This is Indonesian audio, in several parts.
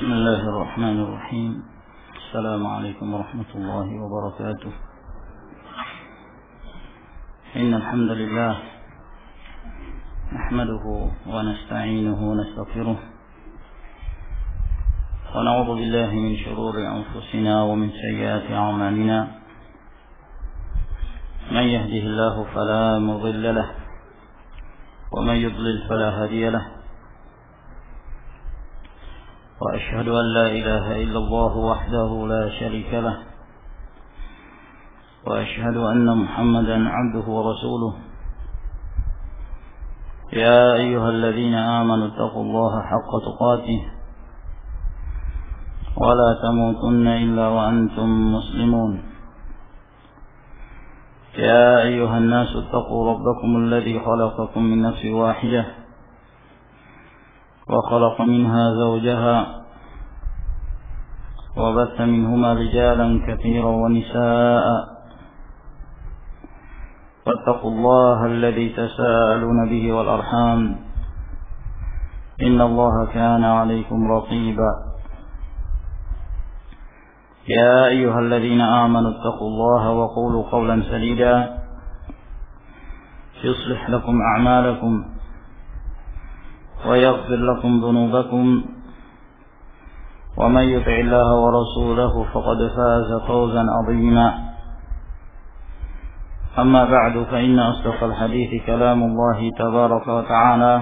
بسم الله الرحمن الرحيم. السلام عليكم ورحمة الله وبركاته. إن الحمد لله نحمده ونستعينه ونستغفره ونعوذ بالله من شرور أنفسنا ومن سيئات أعمالنا. من يهده الله فلا مضل له ومن يضلل فلا هادي له. وأشهد أن لا إله إلا الله وحده لا شريك له وأشهد أن محمدا عبده ورسوله. يا أيها الذين آمنوا اتقوا الله حق تقاته ولا تموتن إلا وأنتم مسلمون. يا أيها الناس اتقوا ربكم الذي خلقكم من نفس واحدة وخلق منها زوجها وبث منهما رجالا كثيرا ونساء. واتقوا الله الذي تساءلون به والأرحام إن الله كان عليكم رقيبا. يا أيها الذين آمنوا اتقوا الله وقولوا قولا سديدا يصلح لكم أعمالكم ويغفر لكم ذنوبكم ومن يطع الله ورسوله فقد فاز فوزا عظيما. أما بعد فإن أصدق الحديث كلام الله تبارك وتعالى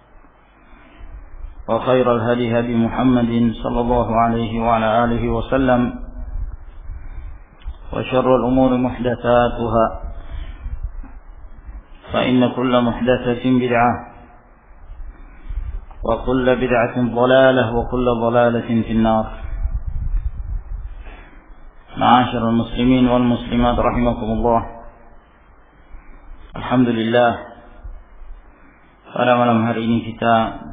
وخير الهدي هدي محمد صلى الله عليه وعلى آله وسلم وشر الأمور محدثاتها فإن كل محدثة بدعة وكل بدعة ضلالة وكل ضلالة في النار. معاشر المسلمين والمسلمات رحمكم الله. Alhamdulillah, pada malam hari ini kita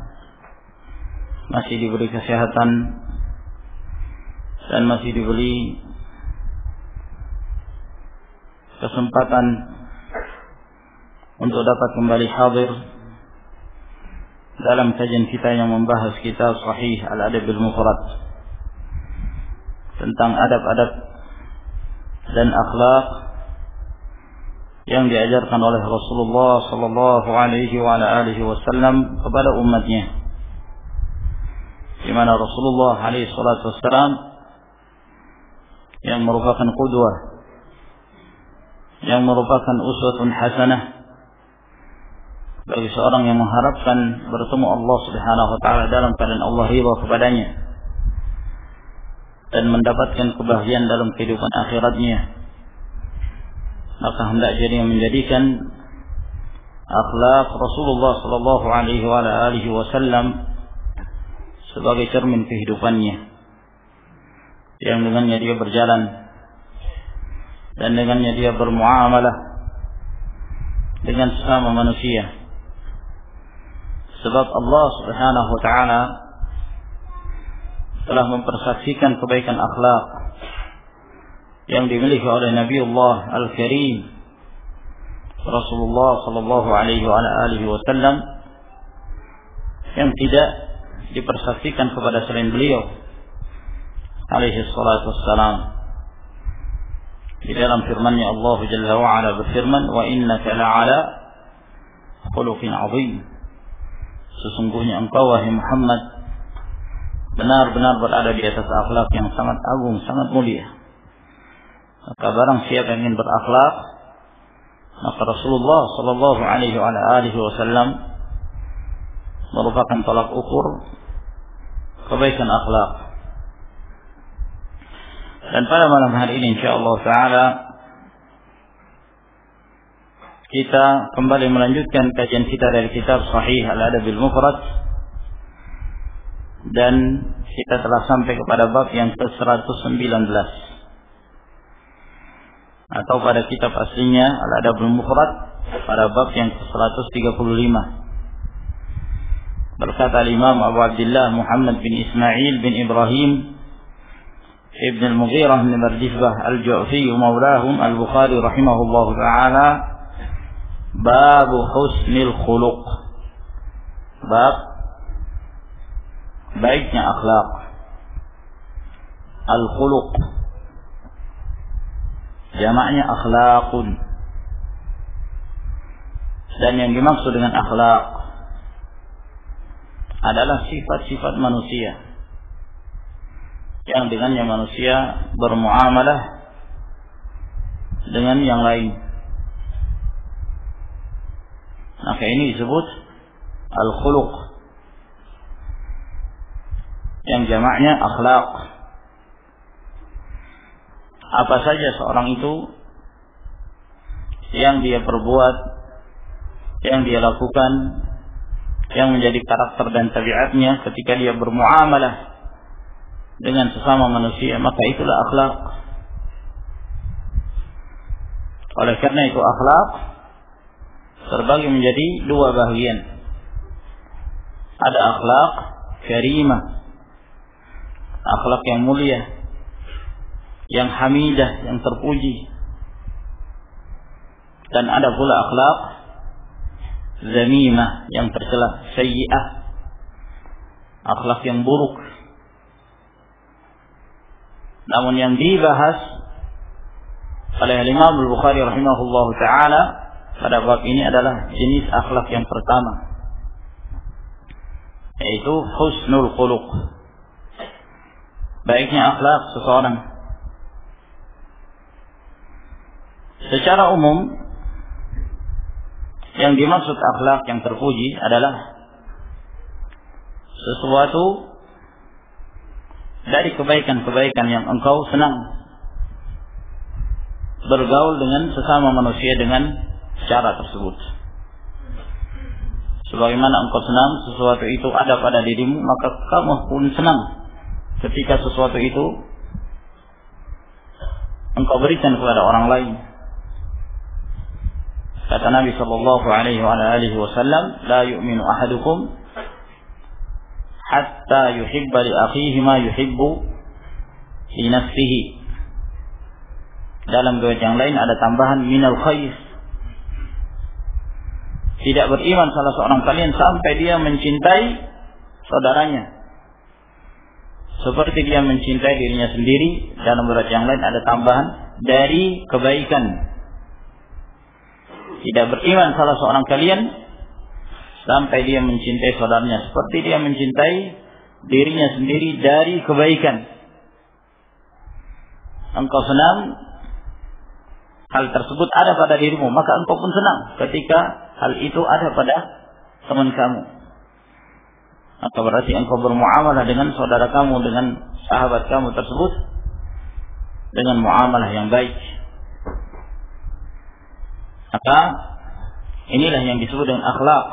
masih diberi kesehatan dan masih diberi kesempatan untuk dapat kembali hadir dalam kajian kita yang membahas kitab Sahih Al-Adab Al-Mufrad tentang adab-adab dan akhlak yang diajarkan oleh Rasulullah sallallahu alaihi wa alihi wasallam kepada umatnya, di mana Rasulullah alaihi salatu wasallam yang merupakan qudwah, yang merupakan uswatun hasanah bagi seorang yang mengharapkan bertemu Allah Subhanahu wa taala dalam keadaan Allah ridha kepadanya dan mendapatkan kebahagiaan dalam kehidupan akhiratnya. Maka hendaknya dia menjadikan akhlak Rasulullah sallallahu alaihi wa alihi wasallam sebagai cermin kehidupannya, yang dengannya dia berjalan dan dengannya dia bermuamalah dengan sesama manusia. Sebab Allah Subhanahu wa taala telah mempersaksikan kebaikan akhlak yang dimiliki oleh Nabiullah Al-Karim Rasulullah sallallahu alaihi wa alihi wasallam, yang tidak dipersaksikan kepada selain beliau alaihi salatu wassalam. Di dalam firman-Nya Allah Jalla wa Ala berfirman, "Wa innaka la'ala khuluqin 'azim." Sesungguhnya engkau wahai Muhammad benar-benar berada di atas akhlak yang sangat agung, sangat mulia. Maka barang siapa yang ingin berakhlak, maka Rasulullah sallallahu alaihi wa alihi wasallam merupakan tolak ukur kebaikan akhlak. Dan pada malam hari ini insyaallah taala kita kembali melanjutkan kajian kita dari kitab Sahih Al-Adab Al-Mufrad, dan kita telah sampai kepada bab yang ke-119, atau pada kitab aslinya Al-Adab Al-Mufrad pada bab yang ke-135. Berkata Imam Abu Abdullah Muhammad bin Ismail bin Ibrahim Ibn Al-Mughirah bin Bardizbah Al-Ju'fi maulahum Al-Bukhari rahimahullah ta'ala, bab husnil khuluq, bab baiknya akhlak. al-khuluq. Jamaknya akhlaqun. Dan yang dimaksud dengan akhlaq adalah sifat-sifat manusia yang dengannya manusia bermuamalah dengan yang lain. Maka ini disebut al-khuluq, yang jamaknya akhlaq. Apa saja seorang itu yang dia perbuat, yang dia lakukan, yang menjadi karakter dan tabiatnya ketika dia bermuamalah dengan sesama manusia, maka itulah akhlak. Oleh karena itu akhlak terbagi menjadi dua bagian. Ada akhlak karimah, akhlak yang mulia, yang hamidah, yang terpuji. Dan ada pula akhlak zamimah, yang tercela, sayyi'ah, akhlak yang buruk. Namun yang dibahas oleh Imam Al-Bukhari rahimahullahu ta'ala pada bab ini adalah jenis akhlak yang pertama, yaitu husnul khuluq, baiknya akhlak seseorang. Secara umum yang dimaksud akhlak yang terpuji adalah sesuatu dari kebaikan-kebaikan yang engkau senang bergaul dengan sesama manusia dengan cara tersebut. Sebagaimana engkau senang sesuatu itu ada pada dirimu, maka kamu pun senang ketika sesuatu itu engkau berikan kepada orang lain. Kata Nabi sallallahu alaihi wasallam, la yu'minu ahadukum hatta yuhibba li akhihi ma yuhibbu li nafsihi. Dalam riwayat yang lain ada tambahan minal khair. Tidak beriman salah seorang kalian sampai dia mencintai saudaranya seperti dia mencintai dirinya sendiri. Dalam riwayat yang lain ada tambahan dari kebaikan. Tidak beriman salah seorang kalian sampai dia mencintai saudaranya seperti dia mencintai dirinya sendiri dari kebaikan. Engkau senang hal tersebut ada pada dirimu, maka engkau pun senang ketika hal itu ada pada teman kamu. Maka berarti engkau bermuamalah dengan saudara kamu, dengan sahabat kamu tersebut dengan muamalah yang baik. Maka inilah yang disebut dengan akhlak.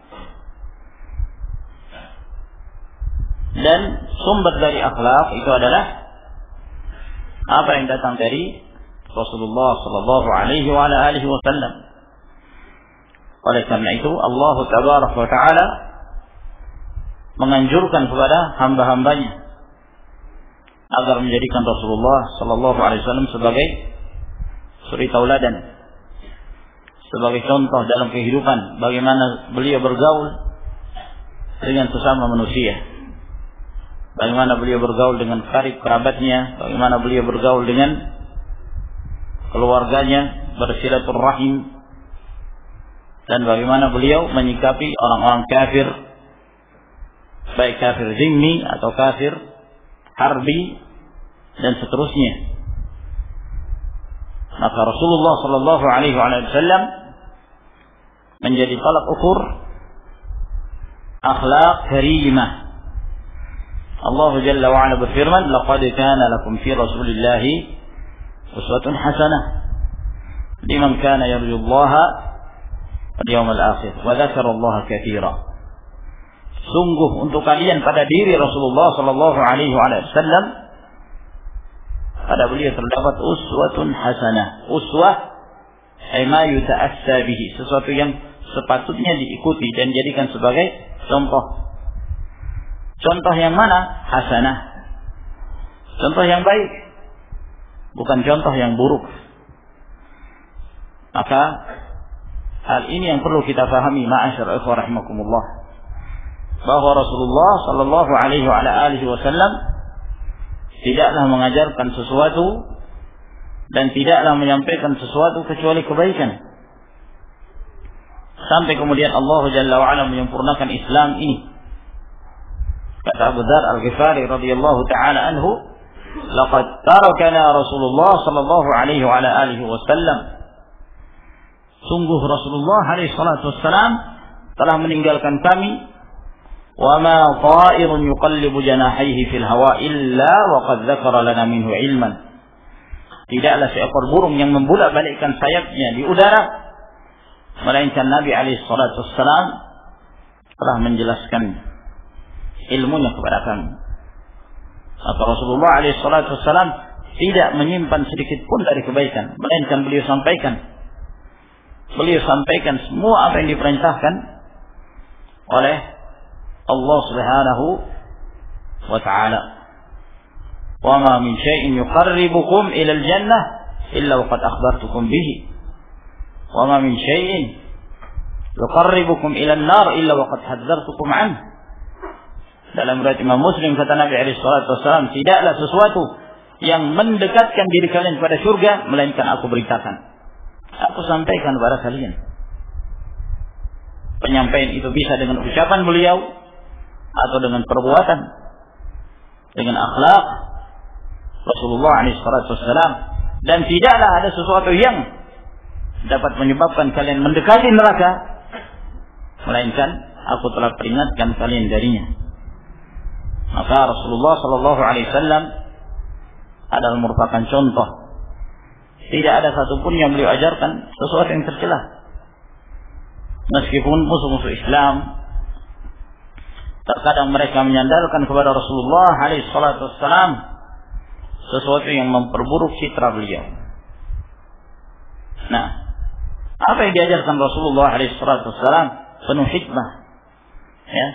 Dan sumber dari akhlak itu adalah apa yang datang dari Rasulullah sallallahu alaihi wasallam. Oleh karena itu Allah tabaraka wa taala menganjurkan kepada hamba-hambanya agar menjadikan Rasulullah sallallahu alaihi wasallam sebagai suri tauladan, sebagai contoh dalam kehidupan bagaimana beliau bergaul dengan sesama manusia, bagaimana beliau bergaul dengan karib kerabatnya, bagaimana beliau bergaul dengan keluarganya, bersilaturahim, dan bagaimana beliau menyikapi orang-orang kafir, baik kafir zimmi atau kafir harbi dan seterusnya. Maka Rasulullah sallallahu alaihi wasallam menjadi tolak ukur akhlak karimah. Allah Jalla wa Ala berfirman, laqad kana lakum fi Rasulillahi uswatun hasanah liman kana yarjullaha wal yawmal akhir wa dzakara Allah katsira. Sungguh untuk kalian pada diri Rasulullah sallallahu alaihi wasallam pada beliau terdapat uswatun hasanah. Uswah ma yuta'assa bihi, sesuatu yang sepatutnya diikuti dan dijadikan sebagai contoh. Contoh yang mana? Hasanah. Contoh yang baik, bukan contoh yang buruk. Maka hal ini yang perlu kita fahami, ma'asyar ikhwah rahimakumullah, bahwa Rasulullah sallallahu alaihi wasallam tidaklah mengajarkan sesuatu dan tidaklah menyampaikan sesuatu kecuali kebaikan. Sampai kemudian Allah Jalla wa Ala menyempurnakan Islam ini. Kata Abu Dzar Al-Ghifari radhiyallahu taala anhu, "Laqad tarakana Rasulullah sallallahu alaihi wa ala alihi wasallam." Sungguh Rasulullah alaihi salatu wassalam telah meninggalkan kami. "Wa ma ta'irun yuqallibu janahaihi fil hawa illa wa qad dzakara lana minhu ilman." Tidaklah seekor burung yang membolak-balikkan sayapnya di udara, melainkan Nabi alaihi salatu wassalam telah menjelaskan ilmunya kepada kami. Maka Rasulullah alaihi salatu wassalam tidak menyimpan sedikit pun dari kebaikan, melainkan beliau sampaikan semua apa yang diperintahkan oleh Allah Subhanahu wa ta'ala. "Wa ma min syai'in yuqarribukum ila al-jannah illa waqad akhbartukum bihi. Wa ma min syai'in yuqarribukum ila an-nar illa waqad hadzartukum anhu." Dalam riwayat Imam Muslim kata Nabi alaihi salatu wasallam, tidaklah sesuatu yang mendekatkan diri kalian pada surga melainkan aku beritakan. Aku sampaikan kepada kalian. Penyampaian itu bisa dengan ucapan beliau atau dengan perbuatan, dengan akhlak Rasulullah SAW. Dan tidaklah ada sesuatu yang dapat menyebabkan kalian mendekati neraka melainkan aku telah peringatkan kalian darinya. Maka Rasulullah SAW adalah merupakan contoh. Tidak ada satupun yang beliau ajarkan sesuatu yang tercela. Meskipun musuh-musuh Islam terkadang mereka menyandalkan kepada Rasulullah SAW sesuatu yang memperburuk citra beliau. Nah, apa yang diajarkan Rasulullah SAW penuh hikmah, ya.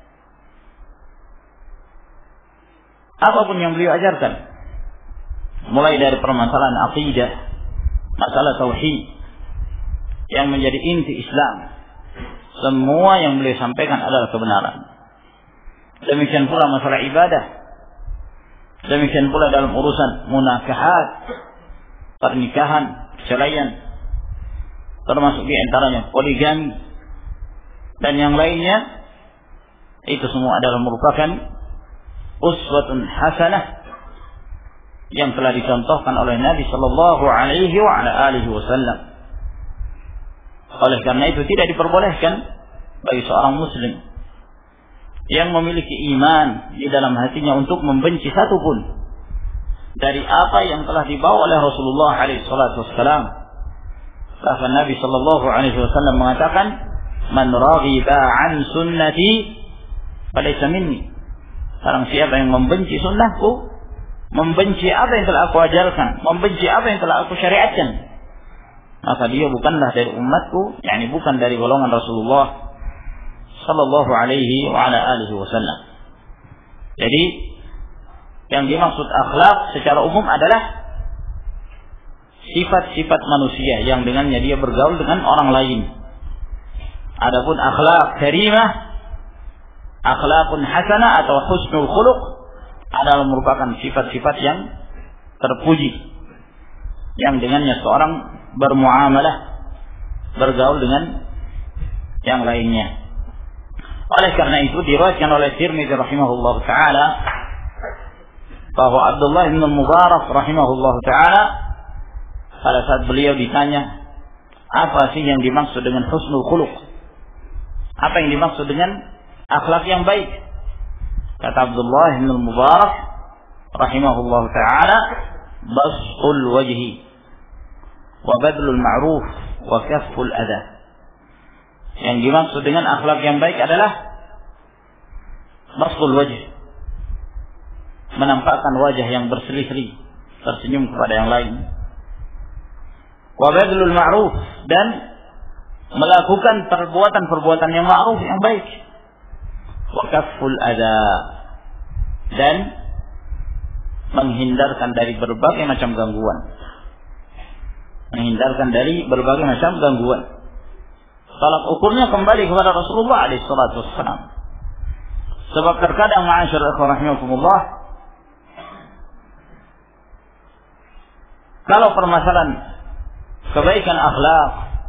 Apapun yang beliau ajarkan, mulai dari permasalahan akidah, masalah tauhid yang menjadi inti Islam, semua yang beliau sampaikan adalah kebenaran. Demikian pula masalah ibadah, demikian pula dalam urusan munakahat, pernikahan, perceraian, termasuk di antaranya poligami dan yang lainnya, itu semua adalah merupakan uswatun hasanah yang telah dicontohkan oleh Nabi sallallahu alaihi wa ala alihi wasallam. Oleh karena itu tidak diperbolehkan bagi seorang muslim yang memiliki iman di dalam hatinya untuk membenci satu pun dari apa yang telah dibawa oleh Rasulullah alaihi salatu wasallam. Bahkan Nabi sallallahu alaihi wasallam mengatakan, "Man raghiba an sunnati falaysa minni." Barang siapa yang membenci sunnahku, membenci apa yang telah aku ajarkan, membenci apa yang telah aku syariatkan, maka dia bukanlah dari umatku, yakni bukan dari golongan Rasulullah sallallahu alaihi wa ala alihi wasallam. Jadi yang dimaksud akhlak secara umum adalah sifat-sifat manusia yang dengannya dia bergaul dengan orang lain. Adapun akhlak karimah, akhlakun hasanah atau husnul khuluq adalah merupakan sifat-sifat yang terpuji yang dengannya seorang bermuamalah, bergaul dengan yang lainnya. Oleh karena itu diriwayatkan oleh Tirmidzi rahimahullah taala bahwa Abdullah bin Mubarak rahimahullah taala pada saat beliau ditanya apa sih yang dimaksud dengan husnul khuluq, apa yang dimaksud dengan akhlak yang baik, kata Abdullah bin Mubarak rahimahullah taala, basqul wajhi wa badlul ma'ruf wa kafful adha. Yang dimaksud dengan akhlak yang baik adalah basqul wajh, menampakkan wajah yang berseri-seri, tersenyum kepada yang lain, wa badlul ma'ruf, dan melakukan perbuatan-perbuatan yang ma'ruf, yang baik, wa kafful adha, dan menghindarkan dari berbagai macam gangguan. Menghindarkan dari berbagai macam gangguan. Tolak ukurnya kembali kepada Rasulullah SAW. Sebab terkadang ma'asyar rahimakumullah, kalau permasalahan kebaikan akhlak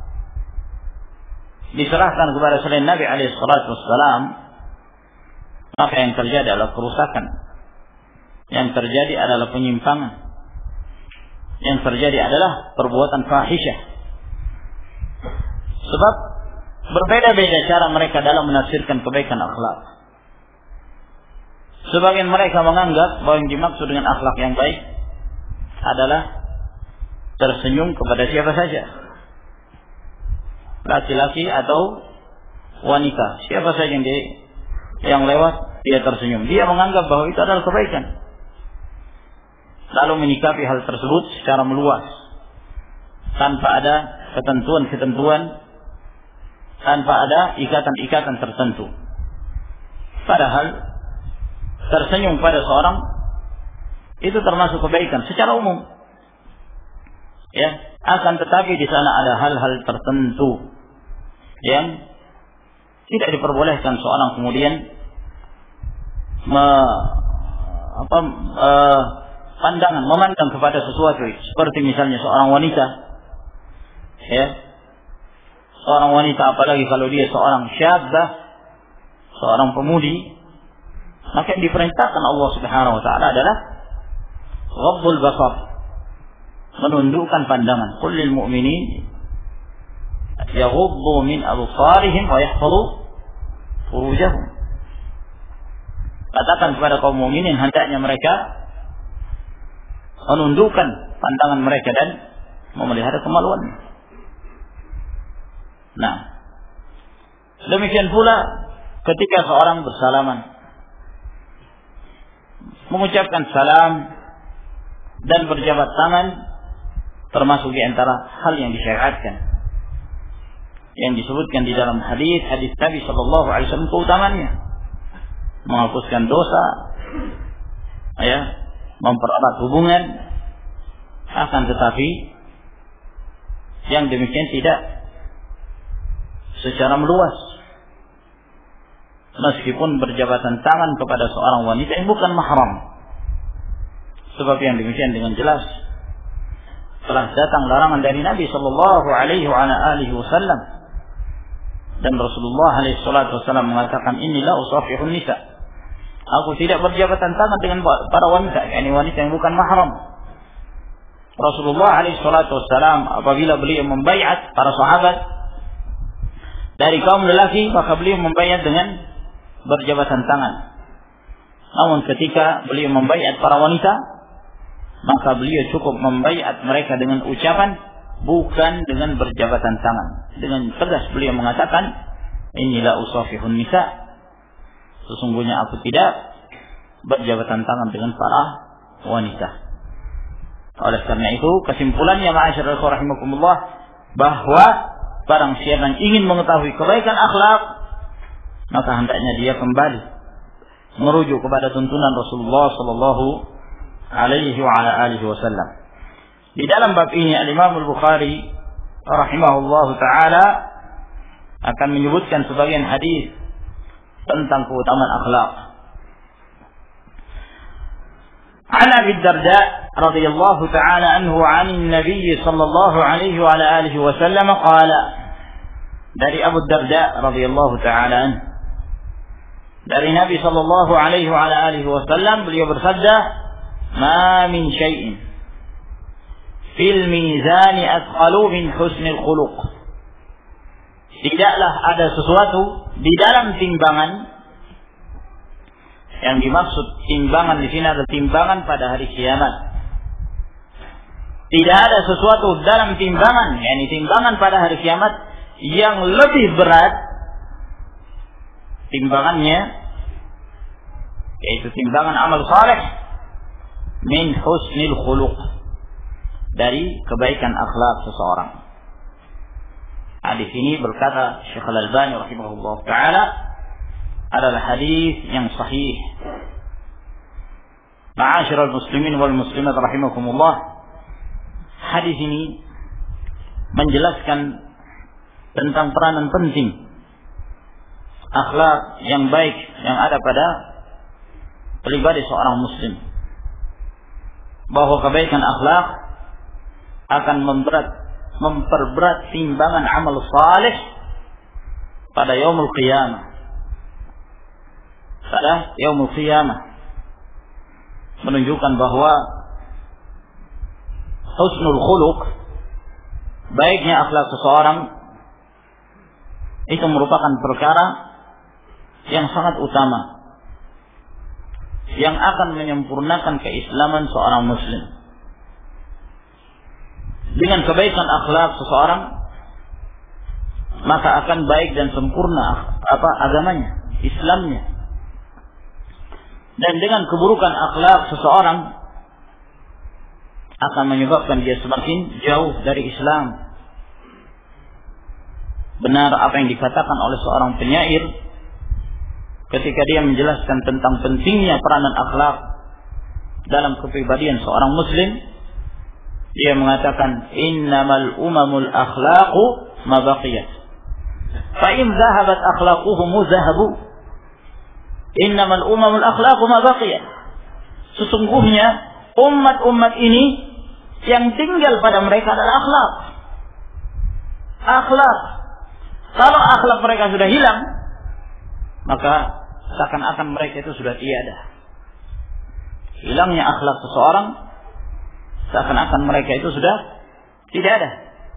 diserahkan kepada selain Nabi alaihi salatu wassalam, maka yang terjadi adalah kerusakan, yang terjadi adalah penyimpangan, yang terjadi adalah perbuatan fahisyah. Sebab berbeda-beda cara mereka dalam menafsirkan kebaikan akhlak. Sebagian mereka menganggap bahwa yang dimaksud dengan akhlak yang baik adalah tersenyum kepada siapa saja, laki-laki atau wanita, siapa saja yang lewat dia tersenyum. Dia menganggap bahwa itu adalah kebaikan, lalu menyikapi hal tersebut secara meluas tanpa ada ketentuan-ketentuan, tanpa ada ikatan-ikatan tertentu. Padahal tersenyum pada seorang itu termasuk kebaikan secara umum, ya. Akan tetapi di sana ada hal-hal tertentu yang tidak diperbolehkan seorang kemudian memandang kepada sesuatu, seperti misalnya seorang wanita, ya, seorang wanita, apalagi kalau dia seorang syabah, seorang pemudi, maka yang diperintahkan Allah Subhanahu wa taala adalah ghaddul basar, menundukkan pandangan. Qul lil mu'minin yaghuddu min absarihim wa yahfazu furujahum. Katakan kepada kaum mukminin hendaknya mereka menundukkan pandangan mereka dan memelihara kemaluannya. Nah, demikian pula ketika seorang bersalaman, mengucapkan salam dan berjabat tangan termasuk di antara hal yang disyariatkan, yang disebutkan di dalam hadis Nabi sallallahu alaihi wasallam keutamaannya, menghapuskan dosa, ya, mempererat hubungan. Akan tetapi yang demikian tidak secara meluas, meskipun berjabatan tangan kepada seorang wanita yang bukan mahram. Sebab yang demikian dengan jelas telah datang larangan dari Nabi sallallahu alaihi wasallam, dan Rasulullah alaihi salatu wasallam mengatakan, "Inilah usafihun nisa." Aku tidak berjabatan tangan dengan para wanita, yakni wanita yang bukan mahram. Rasulullah alaihi salatu wasallam apabila beliau membaiat para sahabat dari kaum lelaki, maka beliau membaiat dengan berjabatan tangan. Namun ketika beliau membaiat para wanita, maka beliau cukup membaiat mereka dengan ucapan, bukan dengan berjabatan tangan. Dengan tegas beliau mengatakan, "Inilah usafihun nisa." Sesungguhnya aku tidak berjabatan tangan dengan para wanita. Oleh karena itu, kesimpulannya ma'asyiral rahimakumullah, bahwa barang siapa yang ingin mengetahui kebaikan akhlak, maka hendaknya dia kembali merujuk kepada tuntunan Rasulullah sallallahu alaihi wa ala alihi wasallam. Di dalam bab ini Al-Imam Al-Bukhari rahimahullahu taala akan menyebutkan sebagian hadis tentang keutamaan akhlak. An Abi Darda radhiyallahu taala anhu 'an Nabi sallallahu alaihi wa ala alihi wasallam qala, dari Abu Darda radhiyallahu taala anhu, dari Nabi sallallahu alaihi wa ala alihi wasallam, beliau bersabda, "Ma min syai'in fil mizani athqalu min husnil khuluq." Tidaklah ada sesuatu di dalam timbangan. Yang dimaksud timbangan di sini adalah timbangan pada hari kiamat. Tidak ada sesuatu dalam timbangan, yakni timbangan pada hari kiamat, yang lebih berat timbangannya, yaitu timbangan amal saleh, min husnil khuluq, dari kebaikan akhlak seseorang. Hadis ini berkata Syekh Al-Albani rahimahullah taala adalah hadis yang sahih. Ma'asyiral muslimin wal muslimat rahimakumullah, hadis ini menjelaskan tentang peranan penting akhlak yang baik yang ada pada pribadi seorang muslim, bahwa kebaikan akhlak akan memperberat timbangan amal saleh pada yaumul qiyamah. Pada yaumul qiyamah menunjukkan bahwa husnul khuluq, baiknya akhlak seseorang, itu merupakan perkara yang sangat utama yang akan menyempurnakan keislaman seorang muslim. Dengan kebaikan akhlak seseorang, maka akan baik dan sempurna agamanya, Islamnya. Dan dengan keburukan akhlak seseorang akan menyebabkan dia semakin jauh dari Islam. Benar apa yang dikatakan oleh seorang penyair ketika dia menjelaskan tentang pentingnya peranan akhlak dalam kepribadian seorang muslim. Dia mengatakan, innamal umamul akhlaqu ma baqiyat, fa in dhahabat akhlaquhum zahabu. Innamal umamul akhlaqu ma baqiyat. Sesungguhnya umat-umat ini yang tinggal pada mereka adalah akhlak. Akhlak. Kalau akhlak mereka sudah hilang, maka seakan-akan mereka itu sudah tiada. Hilangnya akhlak seseorang, seakan-akan mereka itu sudah tidak ada.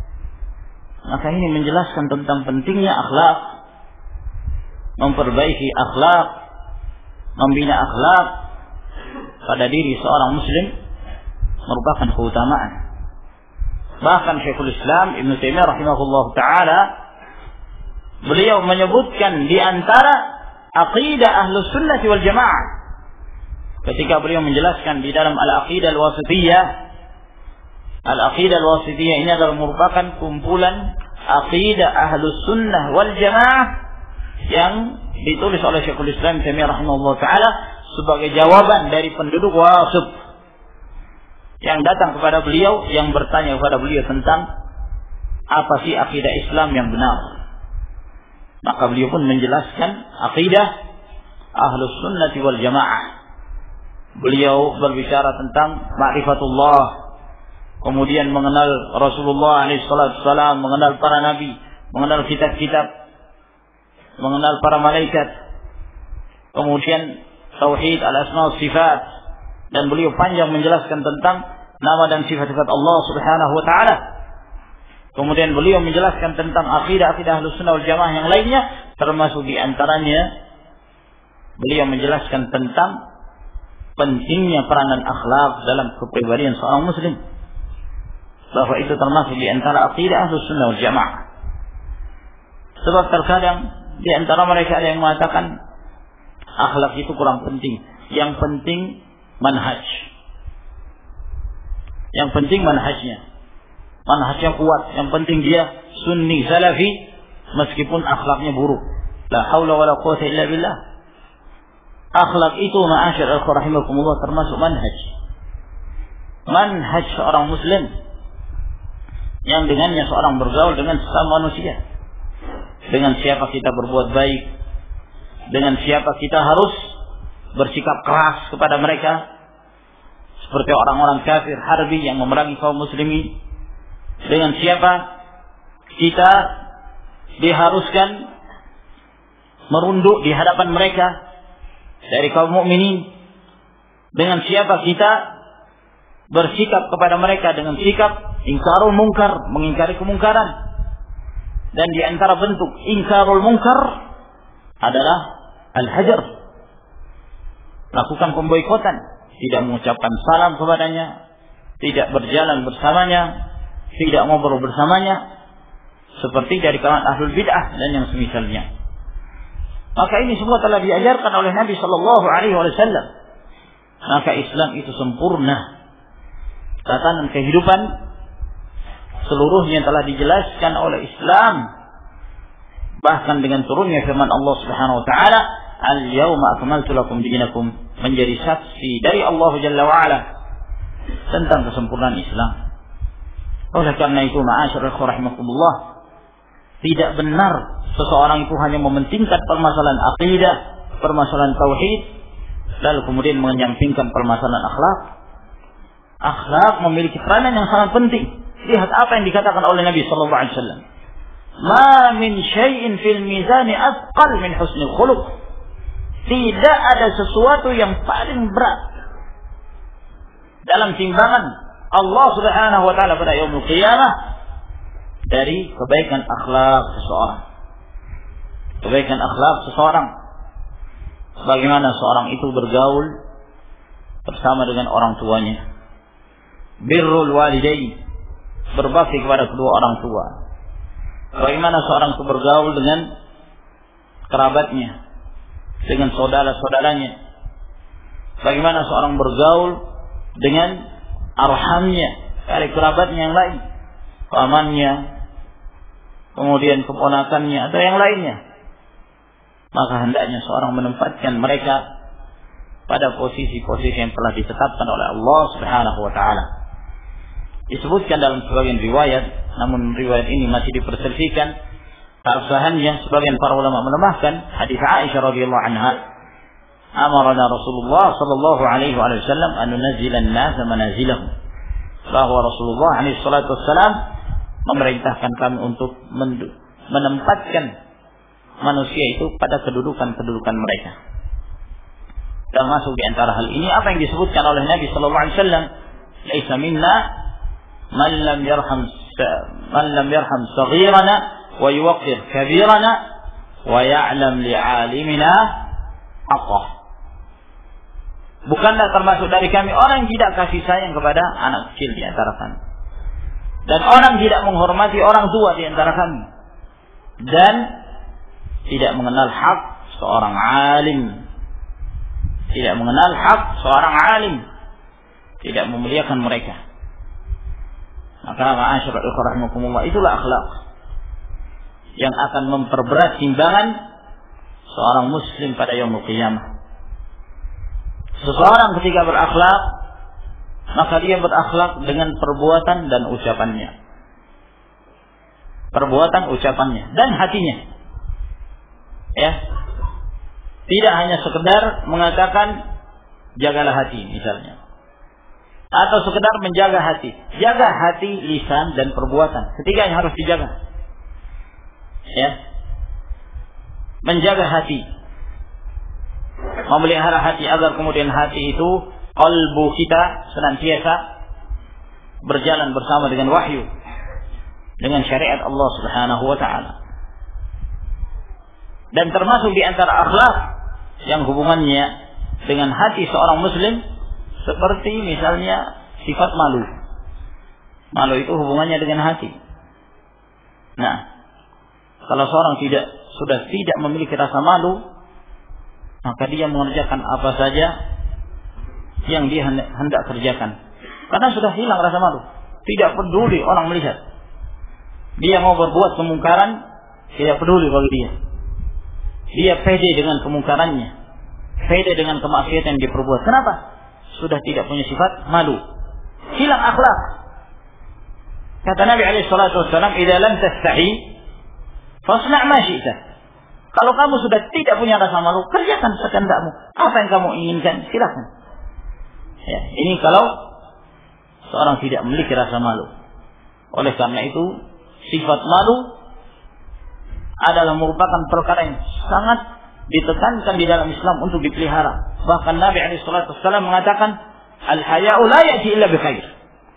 Maka ini menjelaskan tentang pentingnya akhlak, memperbaiki akhlak, membina akhlak pada diri seorang muslim merupakan keutamaan. Bahkan Syekhul Islam Ibnu Taimiyah rahimahullah taala, beliau menyebutkan di antara aqidah Ahlus Sunnah wal Jamaah ketika beliau menjelaskan di dalam Al-Aqidah Al-Wasithiyah. Al-Aqidah Al-Wasithiyah ini adalah merupakan kumpulan aqidah Ahlus Sunnah wal Jamaah yang ditulis oleh Syekhul Islam Taimiyah rahimahullah taala sebagai jawaban dari penduduk Wasith yang datang kepada beliau, yang bertanya kepada beliau tentang apa sih akidah Islam yang benar. Maka beliau pun menjelaskan akidah Ahlus Sunnah wal Jamaah. Beliau berbicara tentang ma'rifatullah, kemudian mengenal Rasulullah SAW, mengenal para nabi, mengenal kitab-kitab, mengenal para malaikat, kemudian tauhid al-asma wa sifat, dan beliau panjang menjelaskan tentang nama dan sifat-sifat Allah Subhanahu wa taala. Kemudian beliau menjelaskan tentang akidah-akidah Ahlus Sunnah wal Jamaah yang lainnya, termasuk di antaranya beliau menjelaskan tentang pentingnya peranan akhlak dalam kepribadian seorang muslim. Bahwa itu termasuk di antara akidah Ahlus Sunnah wal Jamaah. Sebab terkadang di antara mereka ada yang mengatakan akhlak itu kurang penting. Yang penting manhaj. Yang penting manhajnya. Manhajnya kuat. Yang penting dia sunni salafi meskipun akhlaknya buruk. La haula wala quwwata illa billah. Akhlak itu ma'asyar al-rahimakumullah termasuk manhaj. Manhaj seorang muslim yang dengannya seorang bergaul dengan sesama manusia. Dengan siapa kita berbuat baik, dengan siapa kita harus bersikap keras kepada mereka, seperti orang-orang kafir harbi yang memerangi kaum muslimin. Dengan siapa kita diharuskan merunduk di hadapan mereka dari kaum mukminin. Dengan siapa kita bersikap kepada mereka dengan sikap ingkarul munkar, mengingkari kemungkaran. Dan di antara bentuk ingkarul munkar adalah al-hajar, lakukan pemboikotan, tidak mengucapkan salam kepadanya, tidak berjalan bersamanya, tidak ngobrol bersamanya, seperti dari kalangan ahlul bid'ah dan yang semisalnya. Maka ini semua telah diajarkan oleh Nabi Shallallahu Alaihi Wasallam. Maka Islam itu sempurna, tatanan kehidupan seluruhnya telah dijelaskan oleh Islam. Bahkan dengan turunnya firman Allah Subhanahu wa taala, "Al-yauma akmaltu lakum dinakum", menjadi saksi dari Allah Jalla wa ala tentang kesempurnaan Islam. Oleh karena itu, ma'asyiral rahimakumullah, tidak benar seseorang itu hanya mementingkan permasalahan akidah, permasalahan tauhid, lalu kemudian menyampingkan permasalahan akhlak. Akhlak memiliki peranan yang sangat penting. Lihat apa yang dikatakan oleh Nabi sallallahu alaihi wasallam. Ma min syai'in fil mizani athqal min husnil khuluq. Tidak ada sesuatu yang paling berat dalam timbangan Allah Subhanahu wa taala pada yaumul qiyamah dari kebaikan akhlak seseorang. Kebaikan akhlak seseorang. Bagaimana seorang itu bergaul bersama dengan orang tuanya. Birrul walidain, berbakti kepada kedua orang tua. Bagaimana seorang itu bergaul dengan kerabatnya, dengan saudara-saudaranya. Bagaimana seorang bergaul dengan arhamnya, dari kerabatnya yang lain, pamannya, kemudian keponakannya atau yang lainnya. Maka hendaknya seorang menempatkan mereka pada posisi-posisi yang telah ditetapkan oleh Allah Subhanahu wa taala. Disebutkan dalam sebagian riwayat, namun riwayat ini masih diperselisihkan keabsahannya. Sebagian para ulama melemahkan hadis Aisyah radhiyallahu anha, amarna Rasulullah sallallahu alaihi wasallam an nunzila an-nas manazilahum. Bahwa Rasulullah alaihi salatu wassalam memerintahkan kami untuk menempatkan manusia itu pada kedudukan mereka. Termasuk di antara hal ini apa yang disebutkan oleh Nabi sallallahu alaihi wasallam, "Laisa minna man lam yarham saghirana wa yuwaqqir kabirana wa ya'lam li'alimina haqqah." Bukanlah termasuk dari kami orang yang tidak kasih sayang kepada anak kecil di antara kami, dan orang tidak menghormati orang tua di antara kami, dan tidak mengenal hak seorang alim, tidak mengenal hak seorang alim, tidak memuliakan mereka. Maka ma'asyiral ikhwah rahimakumullah, itulah akhlak yang akan memperberat timbangan seorang muslim pada yaumul qiyamah. Seseorang ketika berakhlak, maka dia berakhlak dengan perbuatan dan ucapannya. Perbuatan, ucapannya, dan hatinya. Ya. Tidak hanya sekedar mengatakan jagalah hati misalnya, atau sekedar menjaga hati. Jaga hati, lisan, dan perbuatan. Ketiganya harus dijaga. Ya. Menjaga hati, memelihara hati agar kemudian hati itu, qalbu kita senantiasa berjalan bersama dengan wahyu, dengan syariat Allah Subhanahu wa taala. Dan termasuk di antara akhlak yang hubungannya dengan hati seorang muslim, seperti misalnya sifat malu. Malu itu hubungannya dengan hati. Nah, kalau seorang sudah tidak memiliki rasa malu, maka dia mengerjakan apa saja yang dia hendak kerjakan, karena sudah hilang rasa malu. Tidak peduli orang melihat. Dia mau berbuat kemungkaran, tidak peduli bagi dia. Dia pede dengan kemungkarannya, pede dengan kemaksiatan yang diperbuat. Kenapa? Sudah tidak punya sifat malu, hilang akhlak. Kata Nabi alaihi salatu wasallam, "Idza lam tastahi fasna' ma syi'ta." Kalau kamu sudah tidak punya rasa malu, kerjakan sekehendakmu. Apa yang kamu inginkan, silakan. Ya, ini kalau seorang tidak memiliki rasa malu. Oleh karena itu, sifat malu adalah merupakan perkara yang sangat ditekankan di dalam Islam untuk dipelihara. Bahkan Nabi SAW mengatakan, al-haya'u la ya'ti illa bi khair.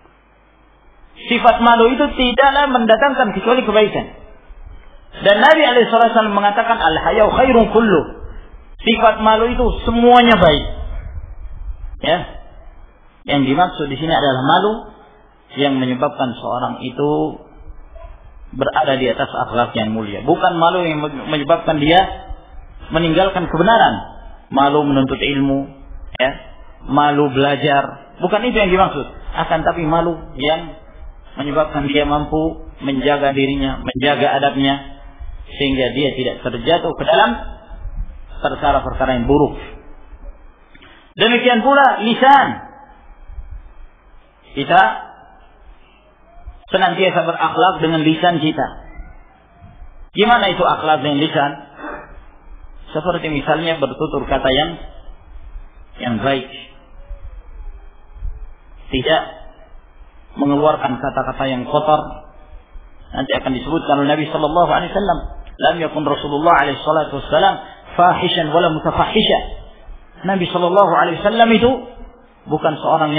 Sifat malu itu tidaklah mendatangkan kecuali kebaikan. Dan Nabi SAW mengatakan, al-haya'u khairun kullu. Sifat malu itu semuanya baik. Ya. Yang dimaksud di sini adalah malu yang menyebabkan seorang itu berada di atas akhlak yang mulia. Bukan malu yang menyebabkan dia meninggalkan kebenaran. Malu menuntut ilmu, ya, malu belajar. Bukan itu yang dimaksud. Akan tapi malu yang menyebabkan dia mampu menjaga dirinya, menjaga adabnya, sehingga dia tidak terjatuh ke dalam perkara-perkara yang buruk. Demikian pula lisan. Kita senantiasa berakhlak dengan lisan kita. Gimana itu akhlak dengan lisan? Seperti misalnya bertutur kata yang baik, tidak mengeluarkan kata-kata yang kotor. Nanti akan disebutkan oleh Nabi sallallahu alaihi wasallam, lam yakun Rasulullah alaihi salatu wassalam fahishan wala mutafahisha. Nabi sallallahu alaihi wasallam itu bukan seorang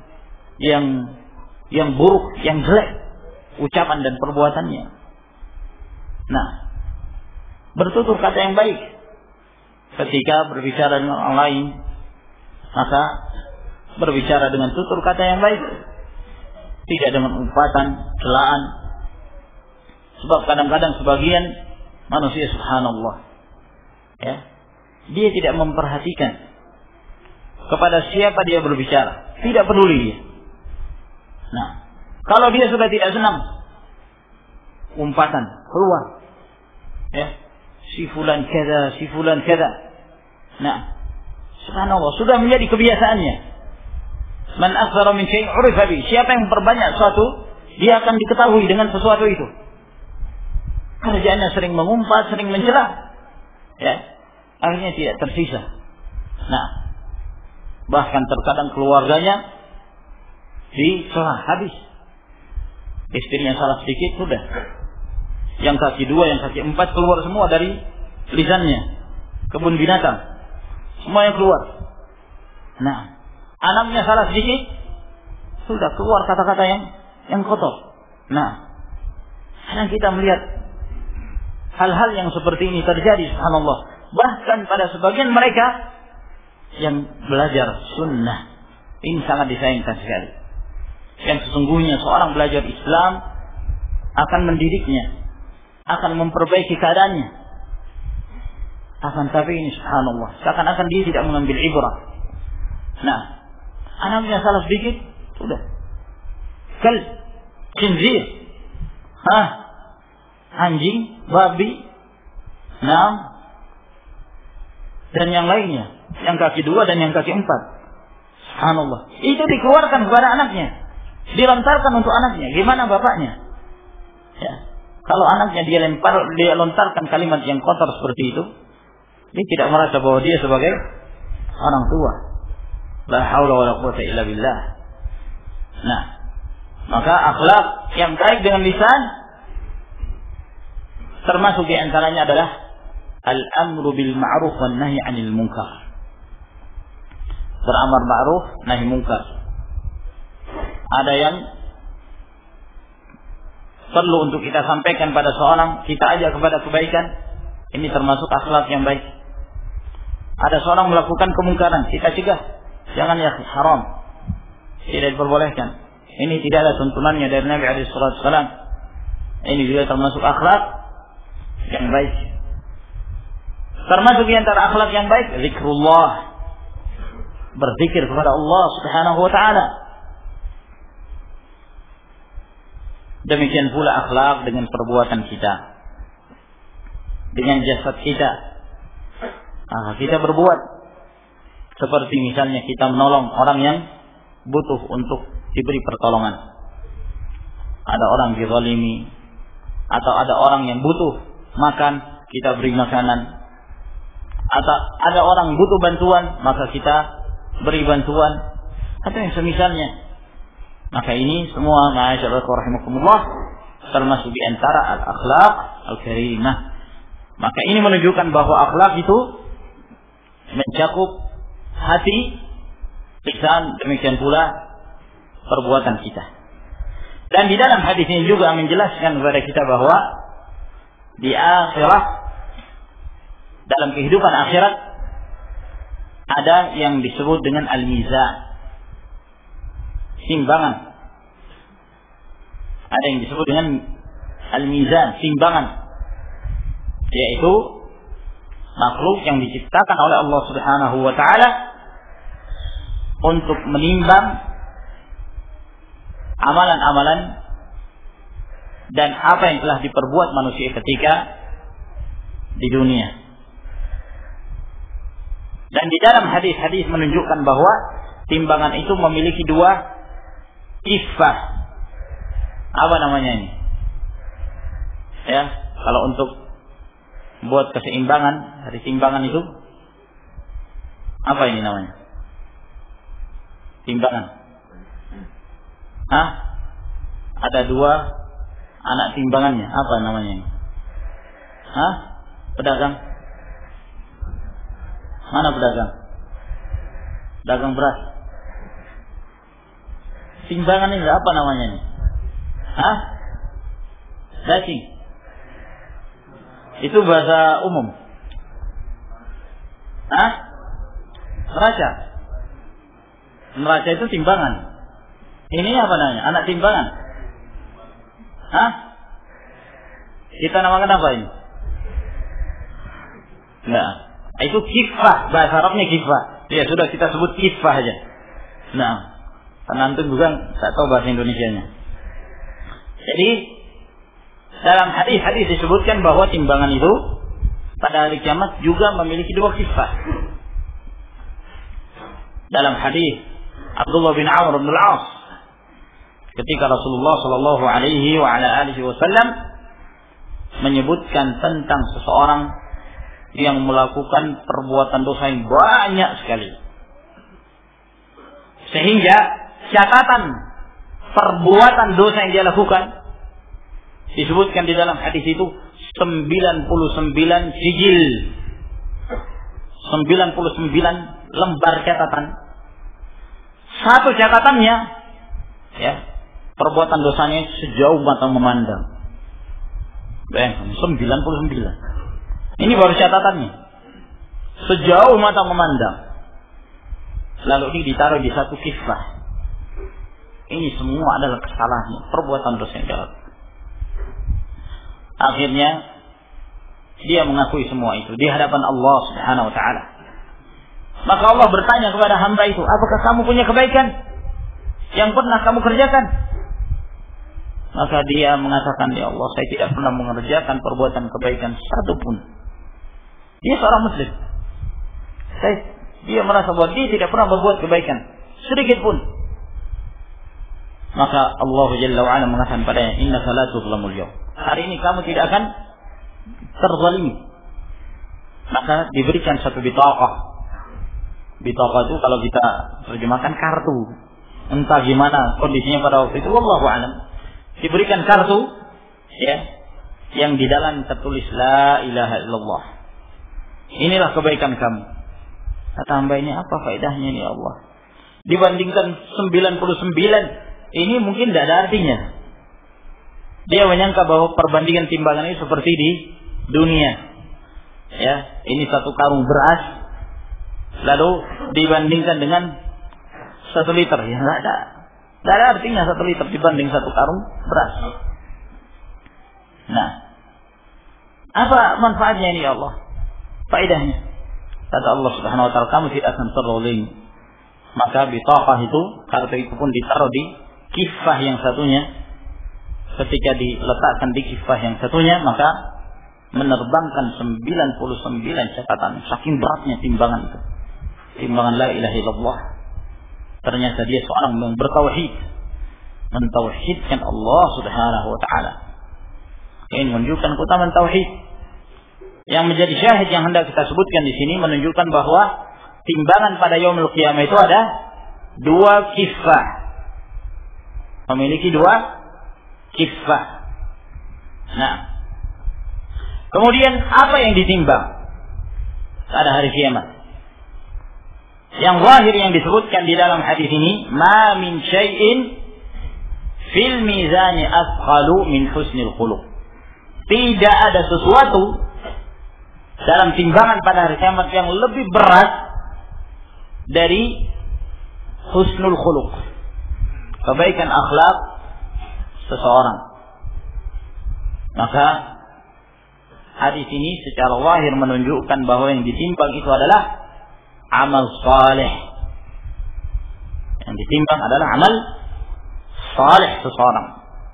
yang buruk, yang jelek ucapan dan perbuatannya. Nah, bertutur kata yang baik ketika berbicara dengan orang lain, maka berbicara dengan tutur kata yang baik, tidak dengan umpatan, celaan. Sebab kadang-kadang sebagian manusia subhanallah, ya, dia tidak memperhatikan kepada siapa dia berbicara, tidak peduli dia. Nah, kalau dia sudah tidak senang, umpatan keluar, ya, si fulan kada. Nah, subhanallah, sudah menjadi kebiasaannya. Man aktsara min syai' urifa bi. Siapa yang memperbanyak sesuatu, dia akan diketahui dengan sesuatu itu. Kerjaannya sering mengumpat, sering mencela, ya, akhirnya tidak tersisa. Nah, bahkan terkadang keluarganya dicela habis. Istrinya salah sedikit sudah, yang kaki 2, yang kaki 4 keluar semua dari lisannya. Kebun binatang semua yang keluar. Nah, anaknya salah sedikit sudah keluar kata-kata yang kotor. Nah, kadang kita melihat hal-hal yang seperti ini terjadi, subhanallah, bahkan pada sebagian mereka yang belajar sunnah. Ini sangat disayangkan sekali. Yang sesungguhnya seorang belajar Islam akan mendidiknya, akan memperbaiki keadaannya. Akan tapi ini subhanallah, seakan-akan dia tidak mengambil ibrah. Nah, anaknya salah sedikit sudah kal khinzir, anjing, babi, dan yang lainnya, yang kaki 2 dan yang kaki 4. Subhanallah, itu dikeluarkan kepada anaknya, dilontarkan untuk anaknya. Gimana bapaknya? Ya, kalau anaknya dia lontarkan kalimat yang kotor seperti itu, dia tidak merasa bahwa dia sebagai orang tua. La haula wala quwwata illa billah. Nah, maka akhlak yang baik dengan lisan termasuk di antaranya adalah al-amru bil ma'ruf wan nahy 'anil munkar. Beramar ma'ruf, nahi munkar. Ada yang perlu untuk kita sampaikan pada seorang, kita ajak kepada kebaikan, ini termasuk akhlak yang baik. Ada seorang melakukan kemungkaran, kita cegah, jangan ya, haram, tidak diperbolehkan. Ini tidak ada tuntunannya dari Nabi SAW. Ini juga termasuk akhlak yang baik. Termasuk di antara akhlak yang baik, zikrullah, berzikir kepada Allah Subhanahu wa taala. Demikian pula akhlak dengan perbuatan kita, dengan jasad kita. Kita berbuat seperti misalnya kita menolong orang yang butuh untuk diberi pertolongan. Ada orang dizalimi, atau ada orang yang butuh makan, kita beri makanan. Atau ada orang butuh bantuan, maka kita beri bantuan, atau yang semisalnya. Maka ini semua ma'asyiral rahimakumullah termasuk di antara al-akhlaq al-karimah. Maka ini menunjukkan bahwa akhlak itu mencakup hati, lisan, demikian pula perbuatan kita. Dan di dalam hadis ini juga menjelaskan kepada kita bahwa di akhirat, dalam kehidupan akhirat, ada yang disebut dengan al-mizan, timbangan. Ada yang disebut dengan al-mizan, timbangan, yaitu makhluk yang diciptakan oleh Allah Subhanahu wa taala untuk menimbang amalan-amalan dan apa yang telah diperbuat manusia ketika di dunia. Dan di dalam hadis-hadis menunjukkan bahwa timbangan itu memiliki 2 kifah. Apa namanya ini? Ya, kalau untuk buat keseimbangan dari timbangan itu, apa ini namanya? Timbangan. ada 2 anak timbangannya. Apa namanya? Pedagang. Mana pedagang? Dagang beras. Timbangan ini apa namanya ini? Daging. Itu bahasa umum. Neraca. Neraca itu timbangan. Ini apa namanya? Anak timbangan. Kita namakan apa ini? Nah, itu kifah. Bahasa Arabnya kifah. Ya sudah, kita sebut kifah aja. Nah, penantun juga tak tahu bahasa Indonesianya. Jadi dalam hadis-hadis disebutkan bahwa timbangan itu pada hari kiamat juga memiliki 2 kifah. Dalam hadis Abdullah bin Amr bin Al-As, ketika Rasulullah Shallallahu Alaihi Wasallam menyebutkan tentang seseorang yang melakukan perbuatan dosa yang banyak sekali, sehingga catatan perbuatan dosa yang dia lakukan disebutkan di dalam hadis itu 99 sijil, 99 lembar catatan. Satu catatannya, ya, perbuatan dosanya sejauh mata memandang. Bayangkan, 99. Ini baru catatannya. Sejauh mata memandang. Lalu ini ditaruh di satu kifah. Ini semua adalah kesalahannya, perbuatan dosa yang dia lakukan. Akhirnya dia mengakui semua itu di hadapan Allah Subhanahu wa taala. Maka Allah bertanya kepada hamba itu, apakah kamu punya kebaikan yang pernah kamu kerjakan? Maka dia mengatakan, ya Allah, saya tidak pernah mengerjakan perbuatan kebaikan satupun. Dia seorang muslim. Dia merasa bahwa dia tidak pernah berbuat kebaikan sedikit pun. Maka Allah Jalla wa Ala mengatakan padanya, innaka la tuzlamul yawm. Hari ini kamu tidak akan terzalimi. Maka diberikan satu bitaqah. Bitaqah itu kalau kita terjemahkan kartu. Entah gimana kondisinya pada waktu itu, wallahu a'lam. Diberikan kartu, ya, yang di dalam tertulis la ilaha illallah. Inilah kebaikan kamu. Kata hamba ini, apa faedahnya ini Allah? Dibandingkan 99, ini mungkin tidak ada artinya. Dia menyangka bahwa perbandingan timbangan ini seperti di dunia. Ya, ini 1 karung beras, lalu dibandingkan dengan 1 liter. Ya, tidak ada artinya 1 liter dibanding 1 karung beras. Nah, apa manfaatnya ini ya Allah? Faedahnya, kata Allah Subhanahu wa taala, kamu tidak akan terzalimi. Maka bitaqah itu, kartu itu pun ditaruh di kifah yang satunya. Ketika diletakkan di kifah yang satunya, maka menerbangkan 99 catatan. Saking beratnya timbangan itu, timbangan la ilaha illallah. Ternyata dia seorang yang bertauhid, mentauhidkan Allah Subhanahu wa taala. Ini menunjukkan keutamaan tauhid. Yang menjadi syahid yang hendak kita sebutkan di sini menunjukkan bahwa timbangan pada yaumul qiyamah itu ada 2 kifah. Memiliki 2 kifah. Nah, kemudian apa yang ditimbang pada hari kiamat? Yang zahir yang disebutkan di dalam hadis ini, ma min syai'in fil mizani asqalu min husnil khuluq. Tidak ada sesuatu dalam timbangan pada hari kiamat yang lebih berat dari husnul khuluq, kebaikan akhlak seseorang. Maka hadis ini secara zahir menunjukkan bahwa yang ditimbang itu adalah amal saleh. Yang ditimbang adalah amal saleh seseorang.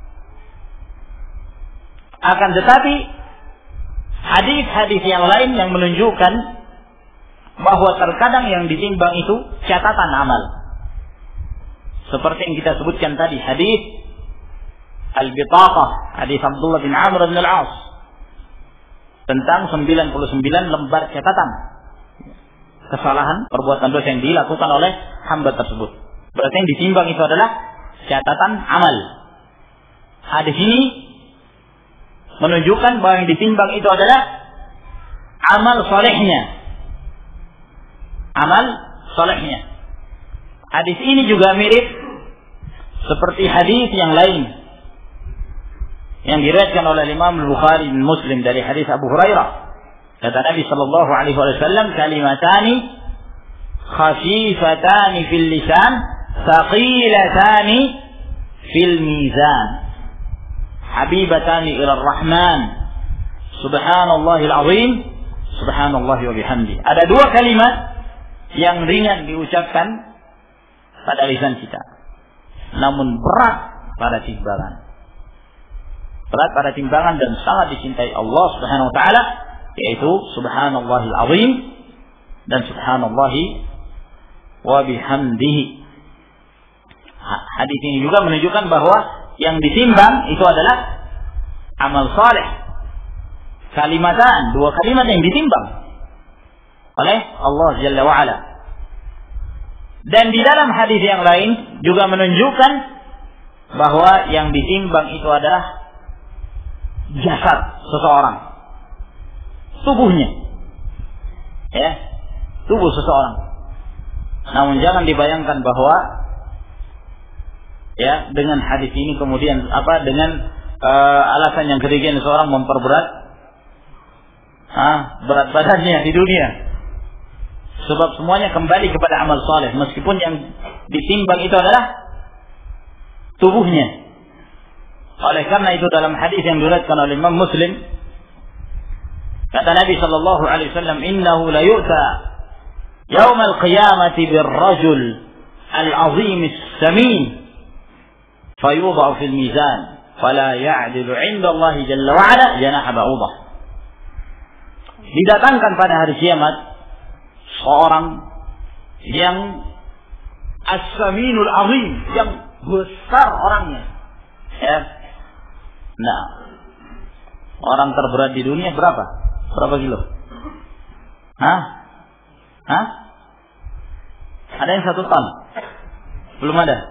Akan tetapi hadis-hadis yang lain yang menunjukkan bahwa terkadang yang ditimbang itu catatan amal. Seperti yang kita sebutkan tadi, hadis Al-Bitaqah, hadis Abdullah bin Amr bin Al-As tentang 99 lembar catatan kesalahan perbuatan dosa yang dilakukan oleh hamba tersebut. Berarti yang ditimbang itu adalah catatan amal. Hadis ini menunjukkan bahwa yang ditimbang itu adalah amal solehnya. Amal solehnya. Hadis ini juga mirip seperti hadis yang lain yang diriwayatkan oleh Imam Bukhari dan Muslim dari hadis Abu Hurairah. Kata Nabi sallallahu alaihi wasallam, kalimatani khafifatani fil lisan, thaqilatani fil mizan, habibatani ila Rahman, subhanallahil azim, subhanallahi wa bihamdi. Ada dua kalimat yang ringan diucapkan pada lisan kita, namun berat pada timbangan. Berat pada timbangan dan sangat dicintai Allah Subhanahu wa taala, yaitu subhanallahil azim dan subhanallahi wa bihamdihi. Hadis ini juga menunjukkan bahwa yang ditimbang itu adalah amal saleh. Kalimatan, dua kalimat yang ditimbang oleh Allah Jalla wa Ala. Dan di dalam hadis yang lain juga menunjukkan bahwa yang ditimbang itu adalah jasad seseorang, tubuhnya, ya, tubuh seseorang. Namun jangan dibayangkan bahwa ya dengan hadis ini kemudian dengan alasan yang ketiga seseorang memperberat berat badannya di dunia. Sebab semuanya kembali kepada amal saleh, meskipun yang ditimbang itu adalah tubuhnya. Oleh karena itu dalam hadis yang diriwayatkan oleh Imam Muslim, kata Nabi sallallahu alaihi wasallam, innahu la yu'ta yaumal qiyamati birrajul al-azim as-samin fayudha'u fil mizan fala ya'dilu 'inda Allah jalla wa 'ala janaha ba'udah. Didatangkan pada hari kiamat seorang yang as-saminul azim, yang besar orangnya, ya. Nah, orang terberat di dunia berapa? Berapa kilo? Hah? Ada yang 1 ton? Belum ada?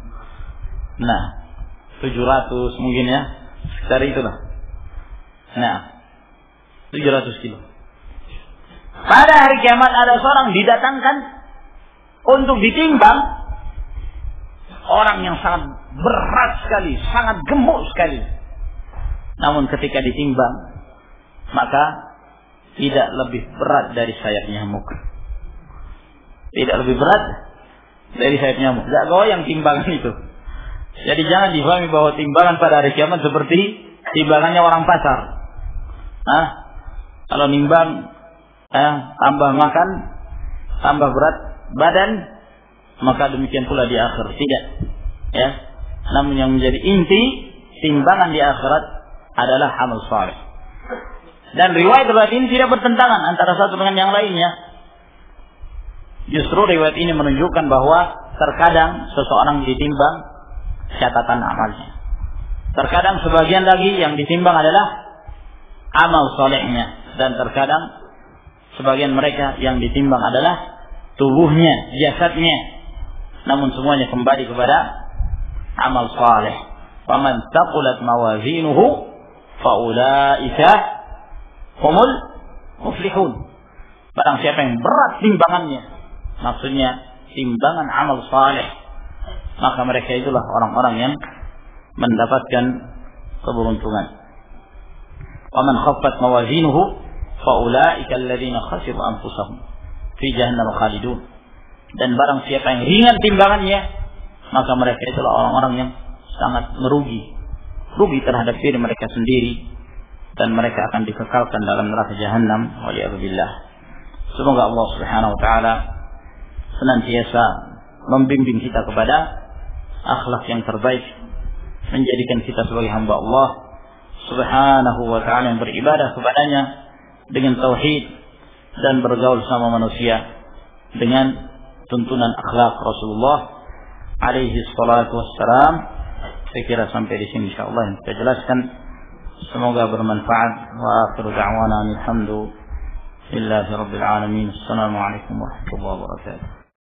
Nah, 700 mungkin ya, sekitar itulah. Nah, 700 kilo. Pada hari kiamat ada seorang didatangkan untuk ditimbang, orang yang sangat berat sekali, sangat gemuk sekali. Namun ketika ditimbang, maka tidak lebih berat dari sayap nyamuk. Tidak lebih berat dari sayap nyamuk. Tidak goyang timbangan itu. Jadi jangan difahami bahwa timbangan pada hari kiamat seperti timbangannya orang pasar. Kalau nimbang, tambah makan, tambah berat badan, maka demikian pula di akhir. Tidak. Ya. Namun yang menjadi inti timbangan di akhirat adalah amal saleh. Dan riwayat ini tidak bertentangan antara satu dengan yang lainnya. Justru riwayat ini menunjukkan bahwa terkadang seseorang ditimbang catatan amalnya. Terkadang sebagian lagi yang ditimbang adalah amal salehnya, dan terkadang sebagian mereka yang ditimbang adalah tubuhnya, jasadnya. Namun semuanya kembali kepada amal saleh. Faman taqulat mawazinuhu faulaika humul muflihun. Barang siapa yang berat timbangannya, maksudnya timbangan amal saleh, maka mereka itulah orang-orang yang mendapatkan keberuntungan. Wa man khaffat mawazinuhu faulaika alladziina khasiru anfusahum fi jahannam khalidun. Dan barang siapa yang ringan timbangannya, maka mereka itulah orang-orang yang sangat merugi terhadap diri mereka sendiri, dan mereka akan dikekalkan dalam neraka jahanam. Waliyadzubillah. Semoga Allah Subhanahu wa taala senantiasa membimbing kita kepada akhlak yang terbaik, menjadikan kita sebagai hamba Allah Subhanahu wa taala yang beribadah kepadanya dengan tauhid dan bergaul sama manusia dengan tuntunan akhlak Rasulullah alaihi salatu wassalam. Saya kira sampai di sini insyaallah yang kita jelaskan. Semoga bermanfaat. Wa akhiru da'wana alhamdulillahi rabbil alamin. Assalamualaikum warahmatullahi wabarakatuh.